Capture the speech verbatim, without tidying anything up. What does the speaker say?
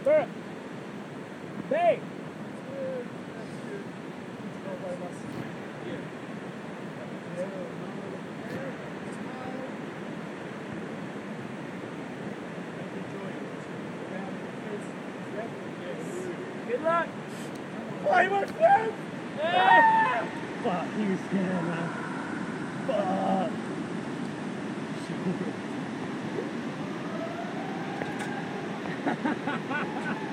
Sir! Hey! Good luck! Play my friend! Ah! Fuck, he was scared, man. Fuck.